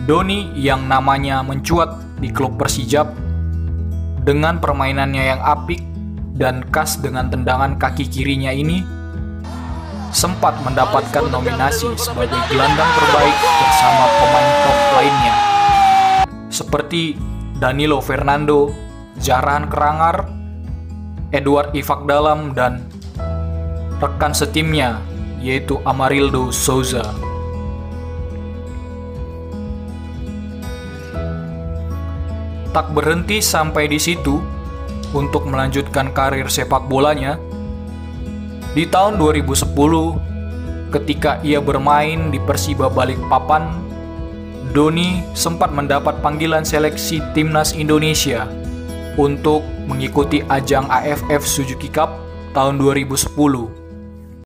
Doni yang namanya mencuat di klub Persijap dengan permainannya yang apik dan khas dengan tendangan kaki kirinya ini sempat mendapatkan nominasi sebagai gelandang terbaik bersama pemain top lainnya seperti Danilo Fernando, Jarahan Kerangar, Edward Ivakdalam, dan rekan setimnya yaitu Amarildo Souza. Tak berhenti sampai di situ untuk melanjutkan karir sepak bolanya. Di tahun 2010, ketika ia bermain di Persiba Balikpapan, Doni sempat mendapat panggilan seleksi timnas Indonesia untuk mengikuti ajang AFF Suzuki Cup tahun 2010.